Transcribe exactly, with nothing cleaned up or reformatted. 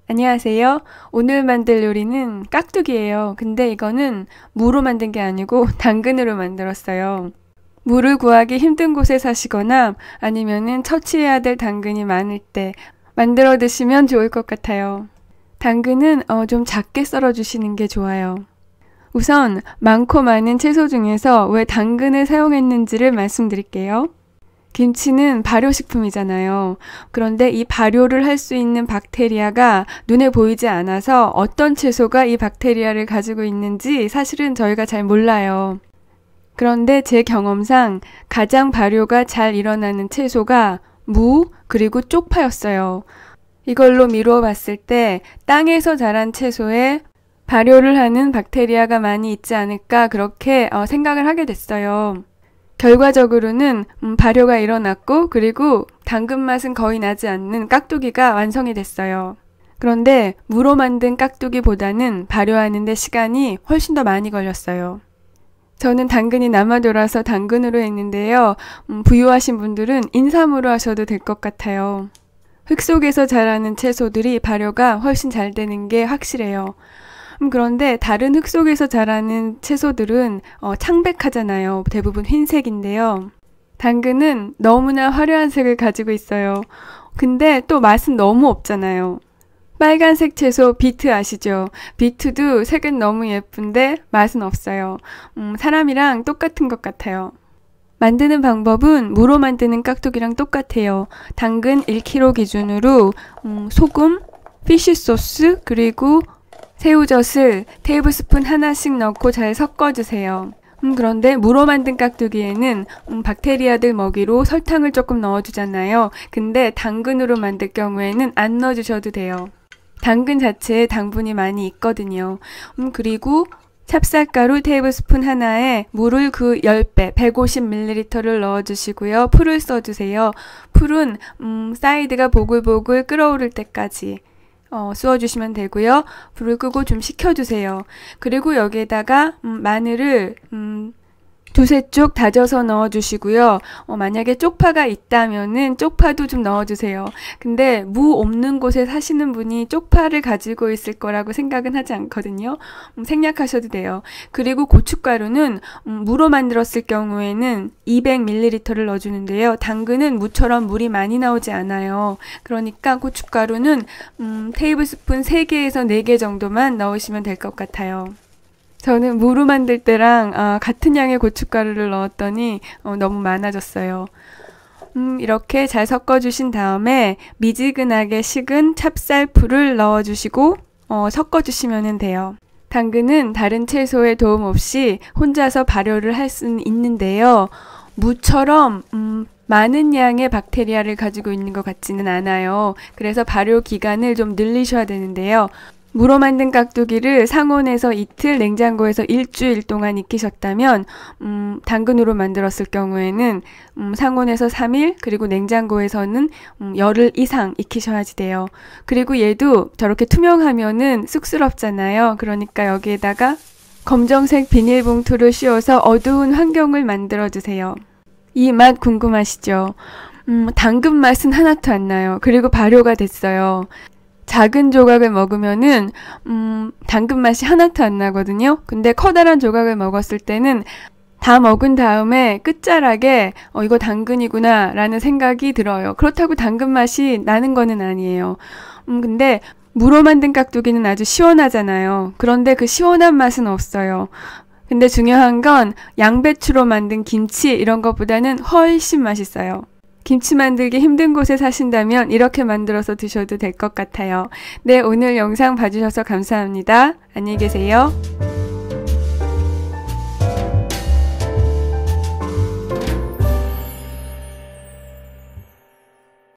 안녕하세요. 오늘 만들 요리는 깍두기예요. 근데 이거는 무로 만든 게 아니고 당근으로 만들었어요. 무를 구하기 힘든 곳에 사시거나 아니면은 처치해야 될 당근이 많을 때 만들어 드시면 좋을 것 같아요. 당근은 어, 좀 작게 썰어 주시는 게 좋아요. 우선 많고 많은 채소 중에서 왜 당근을 사용했는지를 말씀드릴게요. 김치는 발효식품이잖아요. 그런데 이 발효를 할 수 있는 박테리아가 눈에 보이지 않아서 어떤 채소가 이 박테리아를 가지고 있는지 사실은 저희가 잘 몰라요. 그런데 제 경험상 가장 발효가 잘 일어나는 채소가 무 그리고 쪽파였어요. 이걸로 미루어 봤을 때 땅에서 자란 채소에 발효를 하는 박테리아가 많이 있지 않을까 그렇게 어, 생각을 하게 됐어요. 결과적으로는 음, 발효가 일어났고 그리고 당근 맛은 거의 나지 않는 깍두기가 완성이 됐어요. 그런데 무로 만든 깍두기보다는 발효하는 데 시간이 훨씬 더 많이 걸렸어요. 저는 당근이 남아 돌아서 당근으로 했는데요. 음, 부유하신 분들은 인삼으로 하셔도 될 것 같아요. 흙 속에서 자라는 채소들이 발효가 훨씬 잘 되는 게 확실해요. 음, 그런데 다른 흙 속에서 자라는 채소들은 어, 창백하잖아요. 대부분 흰색인데요. 당근은 너무나 화려한 색을 가지고 있어요. 근데 또 맛은 너무 없잖아요. 빨간색 채소 비트 아시죠? 비트도 색은 너무 예쁜데 맛은 없어요. 음, 사람이랑 똑같은 것 같아요. 만드는 방법은 무로 만드는 깍두기랑 똑같아요. 당근 일 킬로그램 기준으로 음, 소금, 피쉬소스, 그리고 새우젓을 테이블스푼 하나씩 넣고 잘 섞어주세요. 음, 그런데 무로 만든 깍두기에는 음, 박테리아들 먹이로 설탕을 조금 넣어주잖아요. 근데 당근으로 만들 경우에는 안 넣어주셔도 돼요. 당근 자체에 당분이 많이 있거든요. 음, 그리고 찹쌀가루 테이블스푼 하나에 물을 그 십 배, 백오십 밀리리터를 넣어주시고요. 풀을 써주세요. 풀은 음, 사이드가 보글보글 끓어오를 때까지 어, 쑤어주시면 되고요. 불을 끄고 좀 식혀주세요. 그리고 여기에다가 음, 마늘을 음, 두세 쪽 다져서 넣어주시고요. 어, 만약에 쪽파가 있다면은 쪽파도 좀 넣어주세요. 근데 무 없는 곳에 사시는 분이 쪽파를 가지고 있을 거라고 생각은 하지 않거든요. 음, 생략하셔도 돼요. 그리고 고춧가루는 음, 무로 만들었을 경우에는 이백 밀리리터를 넣어주는데요. 당근은 무처럼 물이 많이 나오지 않아요. 그러니까 고춧가루는 음, 테이블스푼 세 개에서 네 개 정도만 넣으시면 될 것 같아요. 저는 무로 만들 때랑 아, 같은 양의 고춧가루를 넣었더니 어, 너무 많아졌어요. 음, 이렇게 잘 섞어주신 다음에 미지근하게 식은 찹쌀풀을 넣어주시고 어, 섞어주시면 돼요. 당근은 다른 채소의 도움 없이 혼자서 발효를 할 수는 있는데요. 무처럼 음, 많은 양의 박테리아를 가지고 있는 것 같지는 않아요. 그래서 발효 기간을 좀 늘리셔야 되는데요. 무로 만든 깍두기를 상온에서 이틀, 냉장고에서 일주일 동안 익히셨다면 음, 당근으로 만들었을 경우에는 음, 상온에서 삼 일, 그리고 냉장고에서는 음, 열흘 이상 익히셔야지 돼요. 그리고 얘도 저렇게 투명하면은 쑥스럽잖아요. 그러니까 여기에다가 검정색 비닐봉투를 씌워서 어두운 환경을 만들어주세요. 이 맛 궁금하시죠? 음, 당근 맛은 하나도 안 나요. 그리고 발효가 됐어요. 작은 조각을 먹으면은 음, 당근 맛이 하나도 안 나거든요. 근데 커다란 조각을 먹었을 때는 다 먹은 다음에 끝자락에 어, 이거 당근이구나 라는 생각이 들어요. 그렇다고 당근 맛이 나는 거는 아니에요. 음, 근데 무로 만든 깍두기는 아주 시원하잖아요. 그런데 그 시원한 맛은 없어요. 근데 중요한 건 양배추로 만든 김치 이런 것보다는 훨씬 맛있어요. 김치 만들기 힘든 곳에 사신다면 이렇게 만들어서 드셔도 될 것 같아요. 네, 오늘 영상 봐주셔서 감사합니다. 안녕히 계세요.